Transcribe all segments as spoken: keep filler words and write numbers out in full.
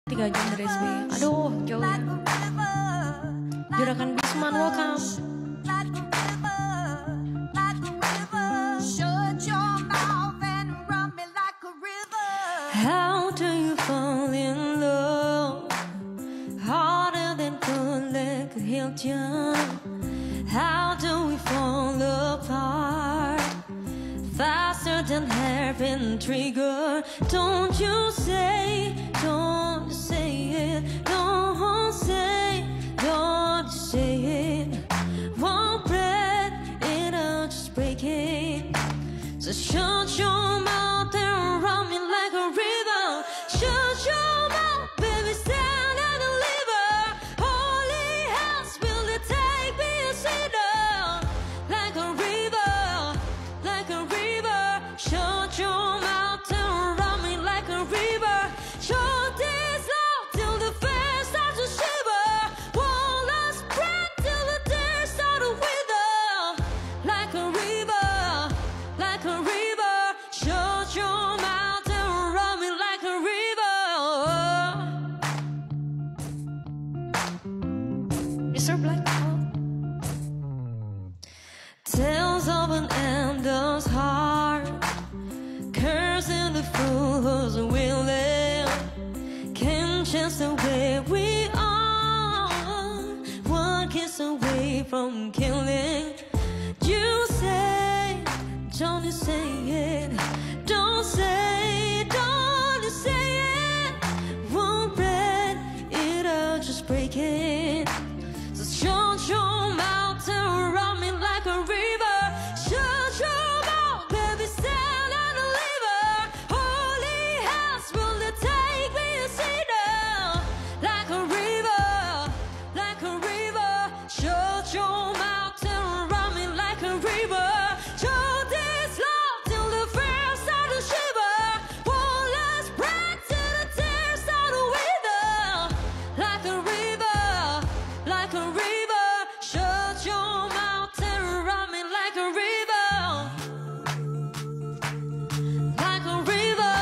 Tiga jam dari S B. Aduh, jauh ya. Juragan Bisman, welcome. How do you fall in love? Harder than bullet could heal you. How do we fall apart? Faster than hairpin trigger. Don't you say, don't you say it. Don't say, don't you say it. One breath, it'll just break it. So shut your mouth and run me like a river. Shut your mouth, baby, stand and deliver. Holy hands, will it take me a sinner? Like a river, like a river. Shut your mouth and run me like a river. Shut this love till the fear starts to shiver. One last breath till the tears start to wither. Like a river, like a river. Shut your mouth and run me like a river. Mister Black. Tales of an endless heart, cursing the fool who's willing. Can't chase the way we are, one kiss away from killing. You say, don't you say it. Don't say, don't you say it. One breath, it'll just break it. So shut your mouth and run me like a river. Shut your mouth, baby, stand and deliver. Holy hands, will it take me a sinner? Like a river, like a river. Shut your mouth and run me like a river. Shut this love till the fear start to shiver. One last breath till the tears start to wither. Like a river, like a river. Shut your mouth and run me like a river. Like a river,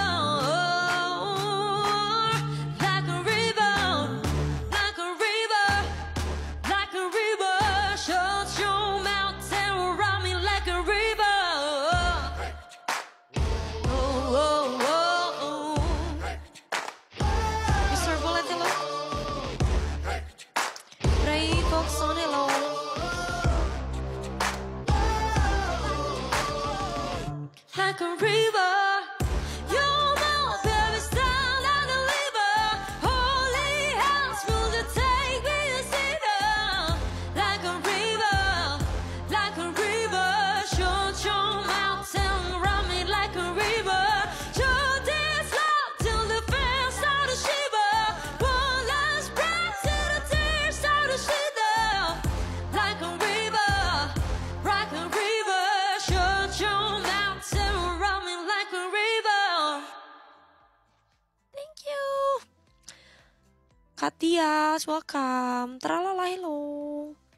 like a river, like a river, like a river. Shut your mouth and run me like a river. Oh, oh, oh, oh. Mister Volatile. Ray Foxonello. Like a river. Your mouth, baby, stand and deliver. Holy hands, will you take me a sinner? Like a river, like a river. Shut your mouth and run me like a river. Shut this love till the fear start to shiver. One last breath till the tears start to shither. Like a river, like a river. Shut your mouth and run me like a river. Thank you. Katias, welcome. Tralala, hello.